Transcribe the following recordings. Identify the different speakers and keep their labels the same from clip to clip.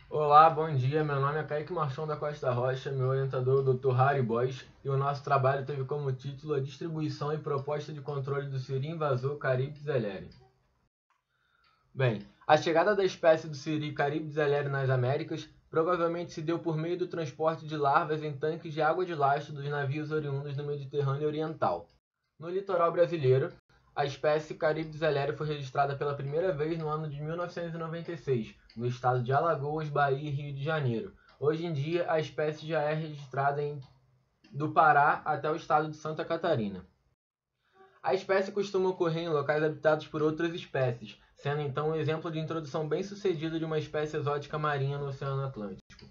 Speaker 1: Olá, bom dia. Meu nome é Kaique Marchão da Costa Rocha, meu orientador é o Dr. Harry Boys, e o nosso trabalho teve como título a distribuição e proposta de controle do siri invasor Caribdis elleri. Bem, a chegada da espécie do siri Caribdis elleri nas Américas provavelmente se deu por meio do transporte de larvas em tanques de água de lastro dos navios oriundos do Mediterrâneo Oriental. No litoral brasileiro, a espécie Caribdis elleri foi registrada pela primeira vez no ano de 1996, no estado de Alagoas, Bahia e Rio de Janeiro. Hoje em dia, a espécie já é registrada do Pará até o estado de Santa Catarina. A espécie costuma ocorrer em locais habitados por outras espécies, sendo então um exemplo de introdução bem-sucedida de uma espécie exótica marinha no Oceano Atlântico.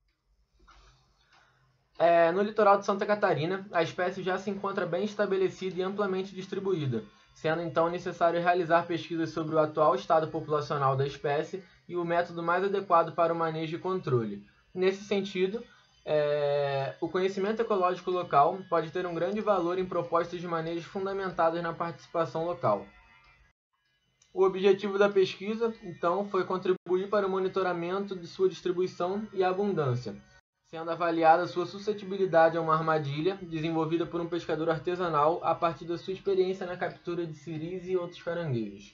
Speaker 1: No litoral de Santa Catarina, a espécie já se encontra bem estabelecida e amplamente distribuída, sendo então necessário realizar pesquisas sobre o atual estado populacional da espécie e o método mais adequado para o manejo e controle. Nesse sentido, o conhecimento ecológico local pode ter um grande valor em propostas de manejo fundamentadas na participação local. O objetivo da pesquisa, então, foi contribuir para o monitoramento de sua distribuição e abundância, sendo avaliada sua suscetibilidade a uma armadilha desenvolvida por um pescador artesanal a partir da sua experiência na captura de siris e outros caranguejos.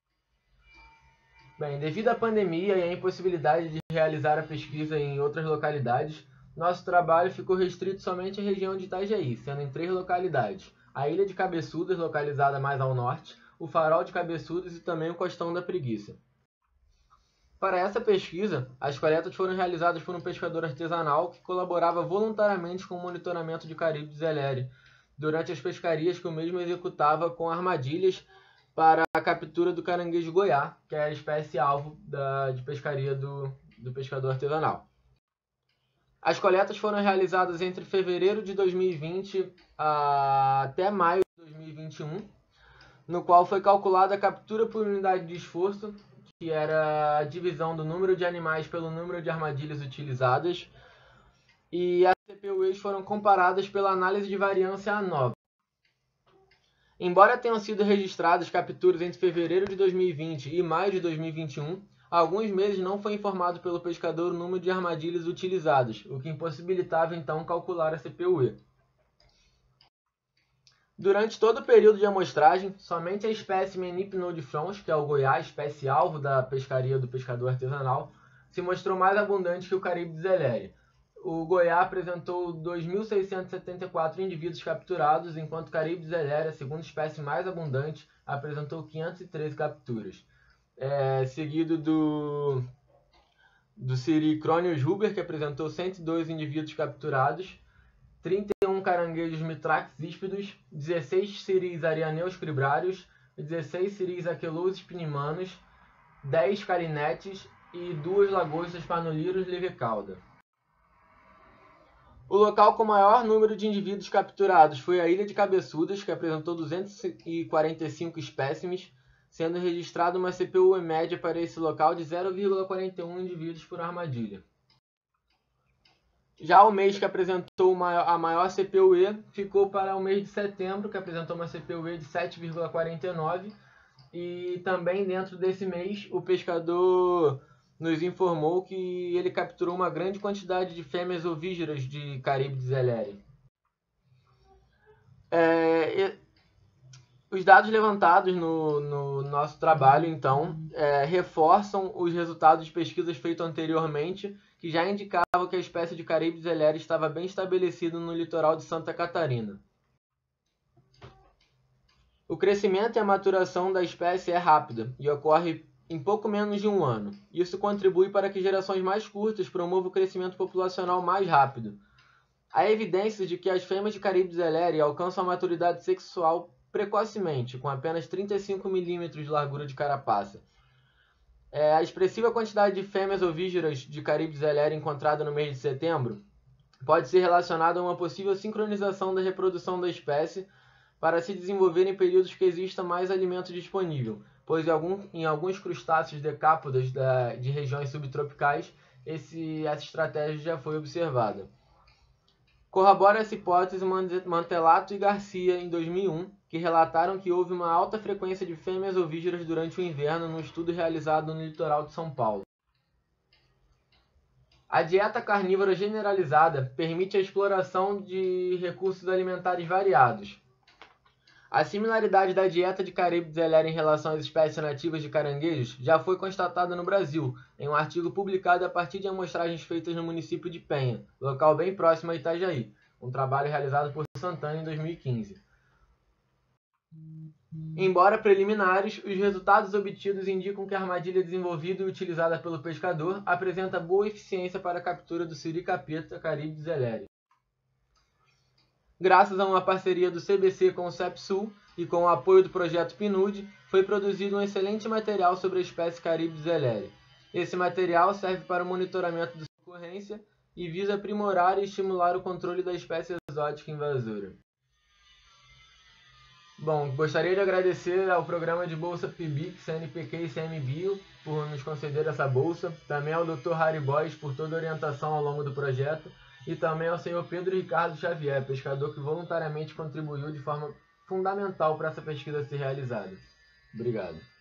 Speaker 1: Bem, devido à pandemia e à impossibilidade de realizar a pesquisa em outras localidades, nosso trabalho ficou restrito somente à região de Itajaí, sendo em 3 localidades: a Ilha de Cabeçudas, localizada mais ao norte, o Farol de Cabeçudas e também o Costão da Preguiça. Para essa pesquisa, as coletas foram realizadas por um pescador artesanal que colaborava voluntariamente com o monitoramento de Caribdis elleri durante as pescarias que o mesmo executava com armadilhas para a captura do caranguejo goiá, que é a espécie alvo de pescaria do pescador artesanal. As coletas foram realizadas entre fevereiro de 2020 até maio de 2021, no qual foi calculada a captura por unidade de esforço, que era a divisão do número de animais pelo número de armadilhas utilizadas, e as CPUEs foram comparadas pela análise de variância ANOVA. Embora tenham sido registradas capturas entre fevereiro de 2020 e maio de 2021, há alguns meses não foi informado pelo pescador o número de armadilhas utilizadas, o que impossibilitava então calcular a CPUE. Durante todo o período de amostragem, somente a espécie Menipnodifrons, que é o goiá, espécie alvo da pescaria do pescador artesanal, se mostrou mais abundante que o Caribdis elleri. O goiá apresentou 2.674 indivíduos capturados, enquanto o Caribdis elleri, a segunda espécie mais abundante, apresentou 513 capturas. Seguido do siri Cronius huber, que apresentou 102 indivíduos capturados, 31 caranguejos mitrax híspidos, 16 siris arianeus cribrários, 16 siris aquelouses pinimanos, 10 carinetes e 2 lagostas panulirus livecauda. O local com maior número de indivíduos capturados foi a Ilha de Cabeçudas, que apresentou 245 espécimes, sendo registrada uma CPUE média para esse local de 0,41 indivíduos por armadilha. Já o mês que apresentou a maior CPUE ficou para o mês de setembro, que apresentou uma CPUE de 7,49, e também dentro desse mês o pescador nos informou que ele capturou uma grande quantidade de fêmeas ovígeras de Caribdis elleri. Os dados levantados no nosso trabalho, então, reforçam os resultados de pesquisas feitas anteriormente, que já indicavam que a espécie de Caribdis elleri estava bem estabelecida no litoral de Santa Catarina. O crescimento e a maturação da espécie é rápida e ocorre em pouco menos de um ano. Isso contribui para que gerações mais curtas promovam o crescimento populacional mais rápido. Há evidências de que as fêmeas de Caribdis elleri alcançam a maturidade sexual precocemente, com apenas 35 mm de largura de carapaça. A expressiva quantidade de fêmeas ovígeras de Caribdis elleri encontrada no mês de setembro pode ser relacionada a uma possível sincronização da reprodução da espécie para se desenvolver em períodos que exista mais alimento disponível, pois em alguns crustáceos decápodas de regiões subtropicais, essa estratégia já foi observada. Corrobora essa hipótese Mantelato e Garcia, em 2001, que relataram que houve uma alta frequência de fêmeas ovígeras durante o inverno num estudo realizado no litoral de São Paulo. A dieta carnívora generalizada permite a exploração de recursos alimentares variados. A similaridade da dieta de Caribdis elera em relação às espécies nativas de caranguejos já foi constatada no Brasil, em um artigo publicado a partir de amostragens feitas no município de Penha, local bem próximo a Itajaí, um trabalho realizado por Santana em 2015. Embora preliminares, os resultados obtidos indicam que a armadilha desenvolvida e utilizada pelo pescador apresenta boa eficiência para a captura do siri-capeta Caribdis eleri. Graças a uma parceria do CBC com o CEPSUL e com o apoio do projeto PNUD, foi produzido um excelente material sobre a espécie Caribdis eleri. Esse material serve para o monitoramento de sua ocorrência e visa aprimorar e estimular o controle da espécie exótica invasora. Bom, gostaria de agradecer ao programa de Bolsa PIBIC, CNPq e CMBio por nos conceder essa bolsa, também ao Dr. Harry Boys por toda a orientação ao longo do projeto e também ao Sr. Pedro Ricardo Xavier, pescador que voluntariamente contribuiu de forma fundamental para essa pesquisa ser realizada. Obrigado.